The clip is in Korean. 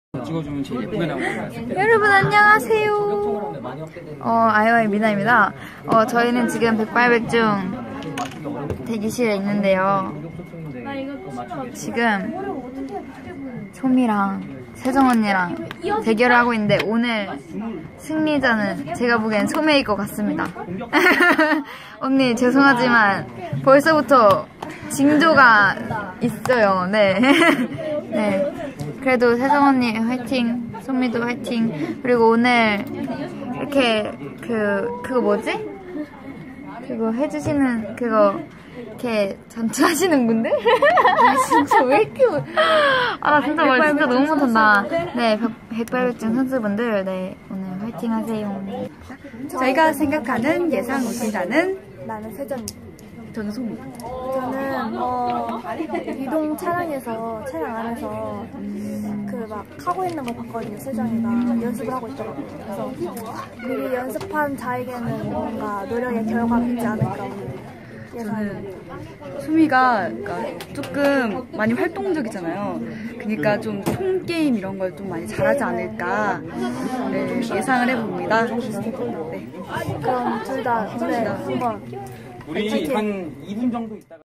찍어주면 제일 예쁘게 나올 것 같아요. 여러분 안녕하세요. 아이와이 미나입니다. 저희는 지금 백발백중 대기실에 있는데요. 지금 소미랑 세정 언니랑 대결을 하고 있는데 오늘 승리자는 제가 보기엔 소미일 것 같습니다. 언니 죄송하지만 벌써부터 징조가 있어요. 네. 네. 그래도 세정 언니 화이팅, 소미도 화이팅. 그리고 오늘 이렇게 그거 뭐지? 그거 해주시는 그거 이렇게 전투하시는 분들? 진짜 왜 이렇게 나 진짜 말 진짜 너무 못한다. 네, 백발백중 선수분들 네 오늘 화이팅 하세요. 저희가 생각하는 예상 우승자는 나는 세정. 저는 소미. 저는 이동 차량 안에서 그 막 하고 있는 거 봤거든요. 세정이가 연습을 하고 있더라고요. 그래서 미리 연습한 자에게는 뭔가 노력의 결과가 있지 않을까 예상. 소미가 조금 많이 활동적이잖아요. 그러니까 좀 총 게임 이런 걸 좀 많이 잘하지 않을까 네, 예상을 해봅니다. 네. 그럼 둘 다 한번 우리 한 2분 정도 있다가